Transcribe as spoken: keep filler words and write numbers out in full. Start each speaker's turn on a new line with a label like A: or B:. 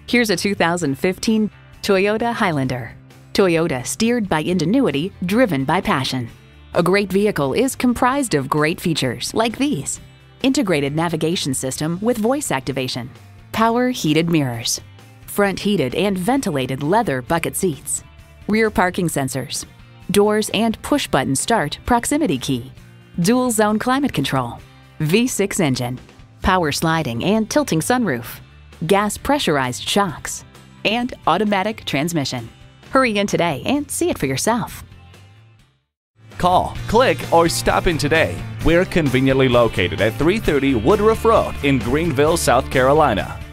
A: Here's a two thousand fifteen Toyota Highlander. Toyota, steered by ingenuity, driven by passion. A great vehicle is comprised of great features like these: integrated navigation system with voice activation, power heated mirrors, front heated and ventilated leather bucket seats, rear parking sensors, doors and push-button start proximity key, dual zone climate control, V six engine, power sliding and tilting sunroof, gas pressurized shocks, and automatic transmission. Hurry in today and see it for yourself.
B: Call, click, or stop in today. We're conveniently located at three thirty Woodruff Road in Greenville, South Carolina.